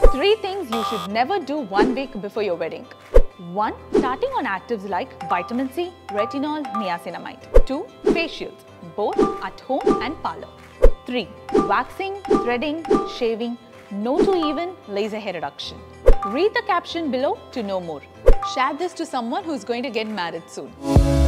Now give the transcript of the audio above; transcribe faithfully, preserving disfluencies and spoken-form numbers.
Three things you should never do one week before your wedding. one. Starting on actives like vitamin C, retinol, niacinamide. two. Facials, both at home and parlor. three. Waxing, threading, shaving, no to even laser hair reduction. Read the caption below to know more. Share this to someone who's going to get married soon.